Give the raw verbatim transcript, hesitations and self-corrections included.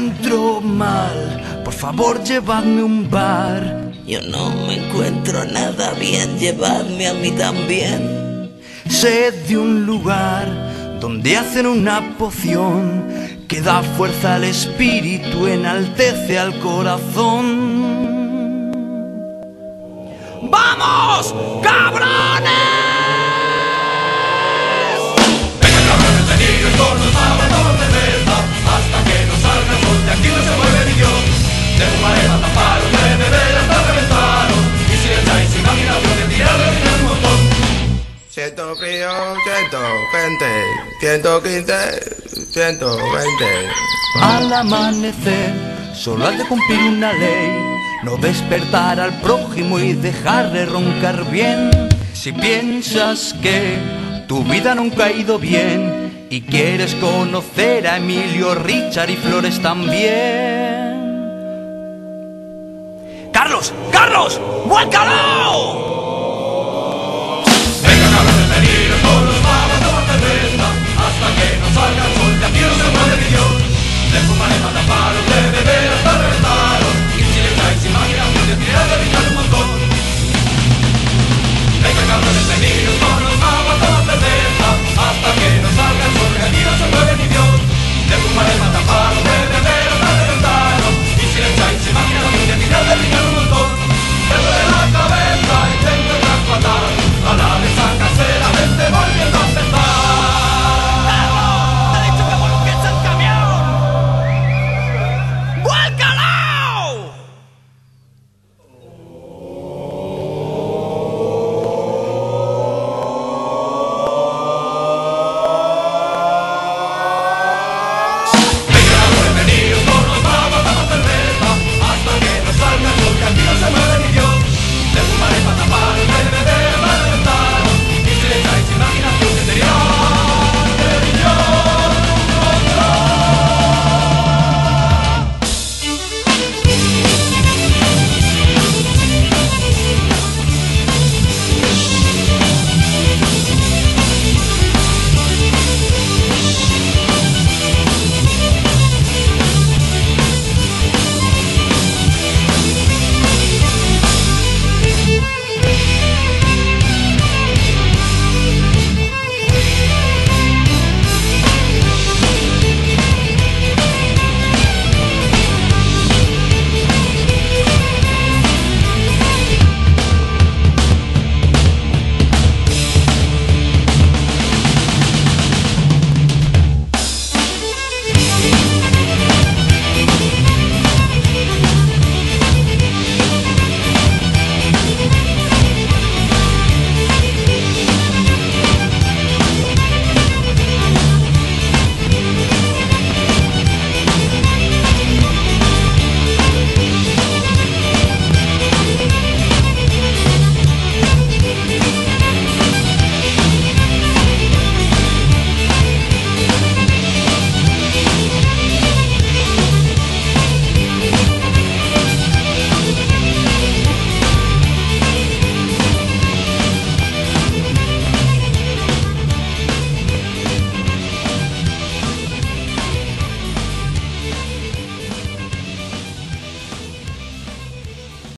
encuentro mal, por favor llevadme a un bar. Yo no me encuentro nada bien, llevadme a mí también. Sé de un lugar donde hacen una poción que da fuerza al espíritu, enaltece al corazón. ¡Vamos, cabrones! Venga, cabrones, venidos con los sábados de cerveza, hasta que nos salgamos de aquí no se mueve ni Dios. De fumaré hasta paros, de beber hasta reventaros, y si echáis imaginación de tirar de dinero un montón. Ciento frío, ciento gente, ciento quince, ciento veinte. Al amanecer solo has de cumplir una ley: no despertar al prójimo y dejarle roncar bien. Si piensas que tu vida nunca ha ido bien y quieres conocer a Emilio, Richard y Flores también. ¡Carlos! ¡Carlos! ¡Vuélcalo!